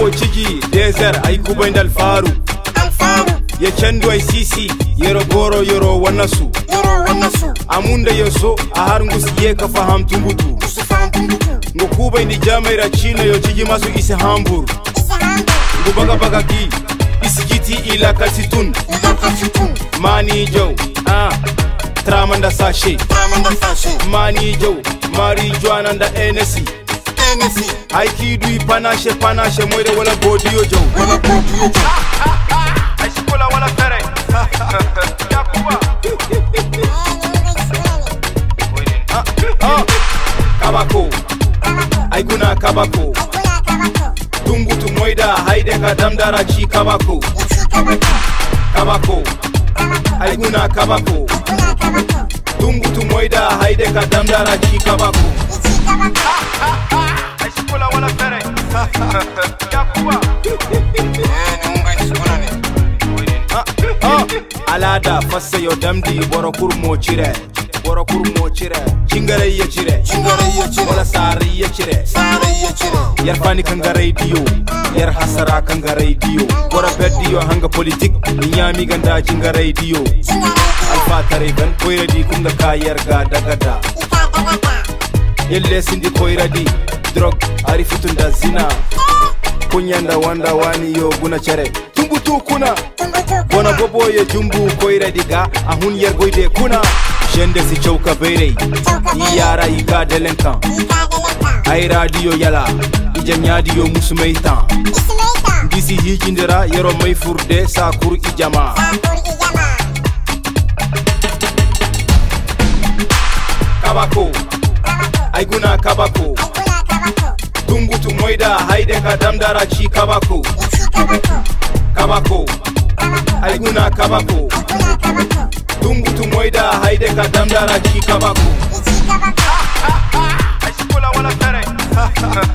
kabako chigi desert ay kubaindal faru ye chendo ay sisi yero goro yoro wanasu amunda yoso ahar ngusiye ka faham tungutu ngokuba indi jamera chino yo chigi masu isi hambur ngubaga baga ki isi jiti ila kalsitun mani jow tramanda sashe mani jow mari joana nda enesi aiki dui panache moire wala godiyo jow aishikola wala fere yakuba kabako aiguna kabako tungutu moida haide ka damdara chi kabako aiguna kabako tungutu moida haide ka damdara chi kabako aishikola wala fere yakuba alada fassa yo damdi boro kurmo chire chingare ye chire wala sari ye chire yar fani kanga radio yar hasara kanga radio bora radio hanga politik nyami ganda chinga radio alfa tarigan koyradi kunga kayar ga dagada yelle sindi koyradi drug arifutunda zina kunyanda wanda wani yo guna chere tumbutu kuna bona bobo ye jumbu koyradi ga ahun yer goide kuna jende si chauka bere iyara iga delenkan ay radio yala ijanyadi yo musumeitan disi hijindera yero may furde sa kur ijama kabako aiguna kabako tungutu moida haide ka damdara chi kabako aiguna kabako tungutu moida haide ka damdara chi kabako aishikola wala fere